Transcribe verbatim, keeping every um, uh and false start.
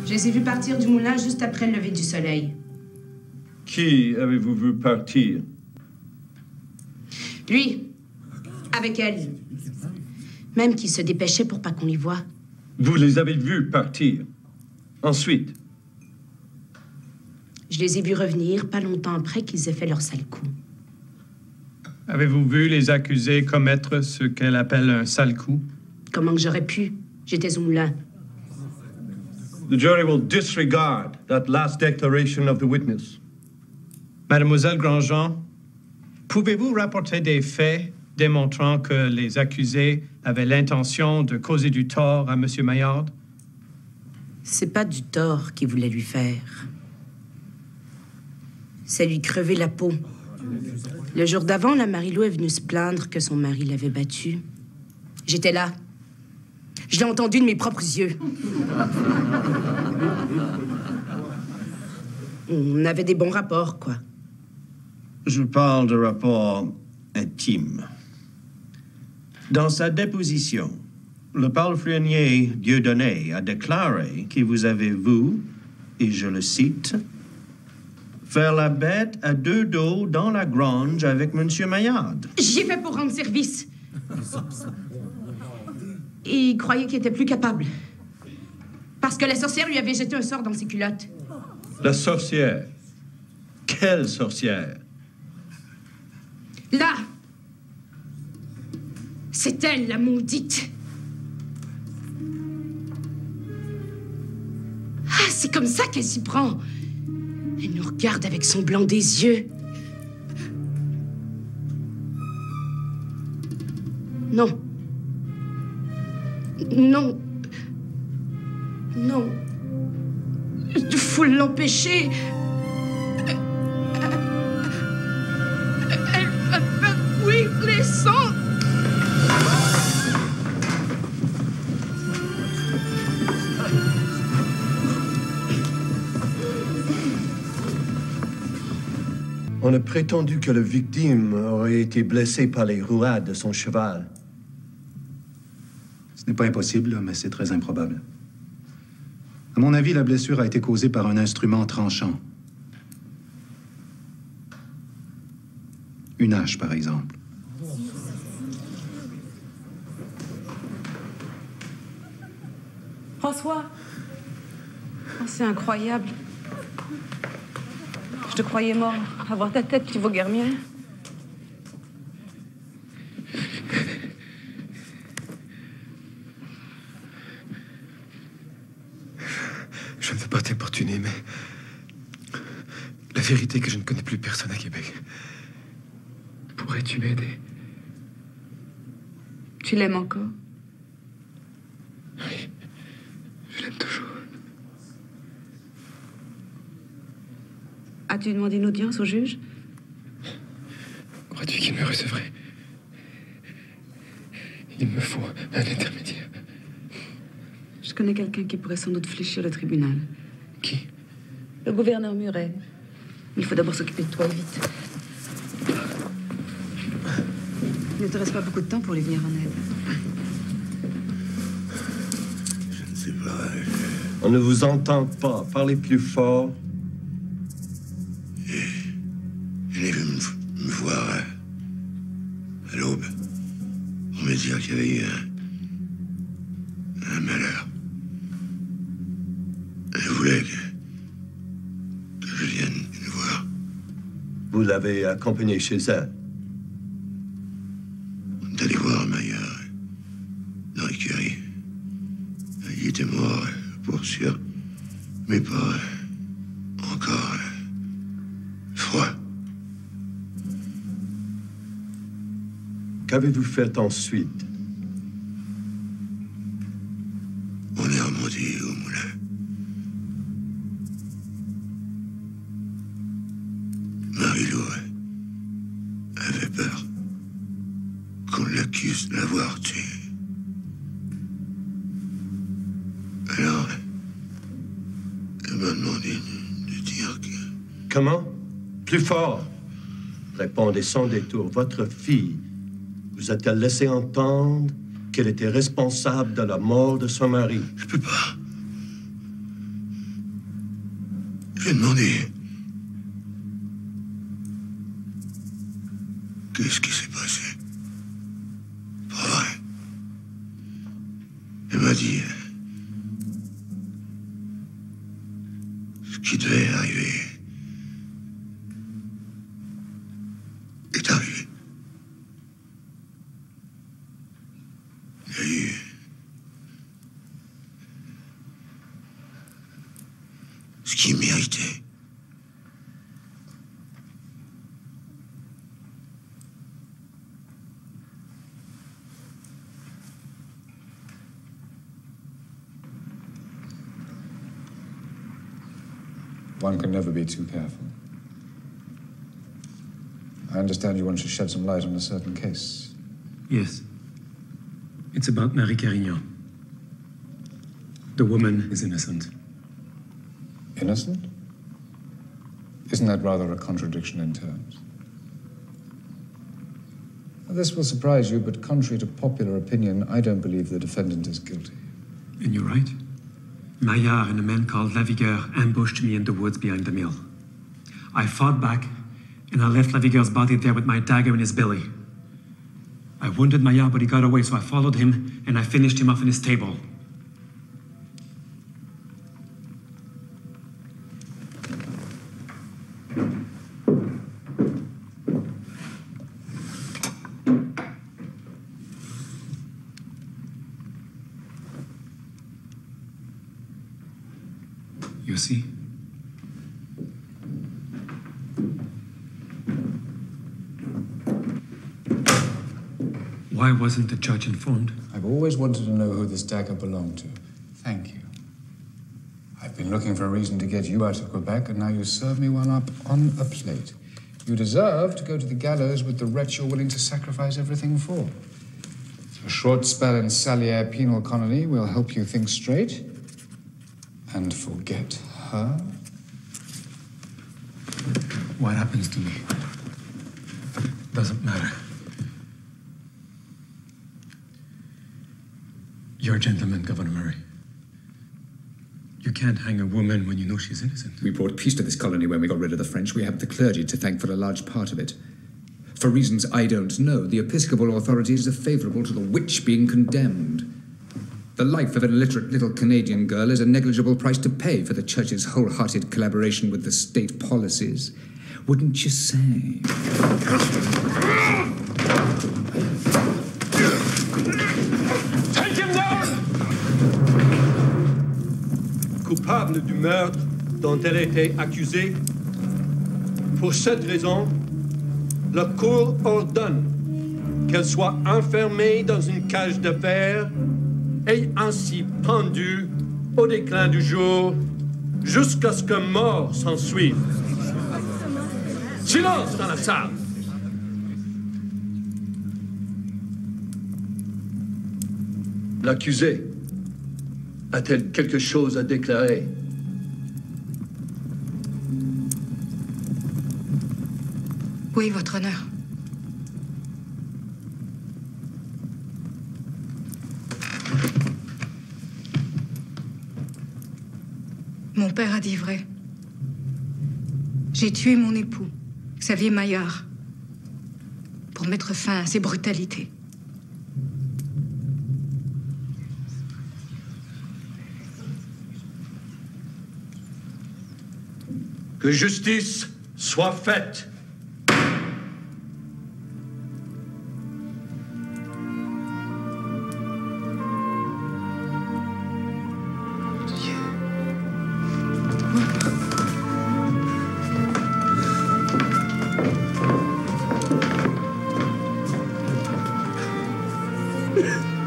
Je les ai vus partir du moulin juste après le lever du soleil. Qui avez-vous vu partir? Lui, avec elle. Même qu'il se dépêchait pour pas qu'on les voie. Vous les avez vus partir. Ensuite? Je les ai vus revenir pas longtemps après qu'ils aient fait leur sale coup. Avez-vous vu les accusés commettre ce qu'elle appelle un sale coup? Comment que j'aurais pu? J'étais au moulin. The jury will disregard that last declaration of the witness. Mademoiselle Grandjean, pouvez-vous rapporter des faits démontrant que les accusés avaient l'intention de causer du tort à M. Maillard? C'est pas du tort qu'il voulait lui faire. C'est lui crever la peau. Le jour d'avant, la Marie-Lou est venue se plaindre que son mari l'avait battue. J'étais là. Je l'ai entendu de mes propres yeux. On avait des bons rapports, quoi. Je parle de rapports intimes. Dans sa déposition, le palefrenier Dieudonné a déclaré que vous avez, vous, et je le cite, faire la bête à deux dos dans la grange avec M. Maillard. J'y ai fait pour rendre service. Et il croyait qu'il était plus capable. Parce que la sorcière lui avait jeté un sort dans ses culottes. La sorcière? Quelle sorcière? Là! C'est elle, la maudite. Ah, c'est comme ça qu'elle s'y prend. Elle nous regarde avec son blanc des yeux. Non. Non. Non. Il faut l'empêcher. Elle va faire couler les sangs. On a prétendu que la victime aurait été blessée par les rouades de son cheval. Ce n'est pas impossible, mais c'est très improbable. À mon avis, la blessure a été causée par un instrument tranchant. Une hache, par exemple. François! Oh, c'est incroyable. Je te croyais mort. Avoir ta tête qui vaut guère mieux. Je ne veux pas t'importuner, mais... la vérité est que je ne connais plus personne à Québec. Pourrais-tu m'aider? Tu l'aimes encore? Oui, je l'aime toujours. As-tu demandé une audience au juge? Crois-tu qu'il me recevrait? Il me faut un intermédiaire. Je connais quelqu'un qui pourrait sans doute fléchir le tribunal. Qui? Le gouverneur Muret. Il faut d'abord s'occuper de toi, et vite. Il ne te reste pas beaucoup de temps pour lui venir en aide. Je ne sais pas. Je... On ne vous entend pas. Parlez plus fort. Je l'ai vu me, me voir à, à l'aube. On me dire qu'il y avait eu un, un malheur. Elle voulait que, que je vienne le voir. Vous l'avez accompagné chez elle? On est allé voir Maillard dans l'écurie. Il était mort, pour sûr, mais pas encore froid. Qu'avez-vous fait ensuite? On est remonté au moulin. Marie-Lou avait peur qu'on l'accuse de l'avoir tué. Alors, elle m'a demandé de, de dire que... Comment? Plus fort. Répondez sans détour. Votre fille vous a-t-elle laissé entendre qu'elle était responsable de la mort de son mari? Je peux pas. Je lui ai demandé. Qu'est-ce qui s'est passé? Pas vrai. Elle m'a dit. Ce qui devait arriver est arrivé. Il y a eu ce qu'il méritait. One can never be too careful. I understand you want to shed some light on a certain case. Yes. It's about Marie Carignan. The woman is innocent. Innocent? Isn't that rather a contradiction in terms? This will surprise you, but contrary to popular opinion, I don't believe the defendant is guilty. And you're right. Maillard and a man called Lavigueur ambushed me in the woods behind the mill. I fought back, and I left Lavigueur's body there with my dagger in his belly. I wounded Maillard, but he got away, so I followed him, and I finished him off in his stable. You see? Why wasn't the judge informed? I've always wanted to know who this dagger belonged to. Thank you. I've been looking for a reason to get you out of Quebec, and now you serve me one up on a plate. You deserve to go to the gallows with the wretch you're willing to sacrifice everything for. A short spell in Salière penal colony will help you think straight and forget her. What happens to me doesn't matter. You're a gentleman, Governor Murray. You can't hang a woman when you know she's innocent. We brought peace to this colony when we got rid of the French. We have the clergy to thank for a large part of it. For reasons I don't know, the episcopal authorities are favourable to the witch being condemned. The life of an illiterate little Canadian girl is a negligible price to pay for the Church's wholehearted collaboration with the state policies. Wouldn't you say? Take him down! Coupable du meurtre dont elle a été accusée. Pour cette raison, la Cour ordonne qu'elle soit enfermée dans une cage de fer et ainsi pendue au déclin du jour jusqu'à ce que mort s'en suive. Silence dans la salle! L'accusée a-t-elle quelque chose à déclarer? Oui, Votre Honneur. Mon père a dit vrai. J'ai tué mon époux, Xavier Maillard, pour mettre fin à ces brutalités. Que justice soit faite. Yeah.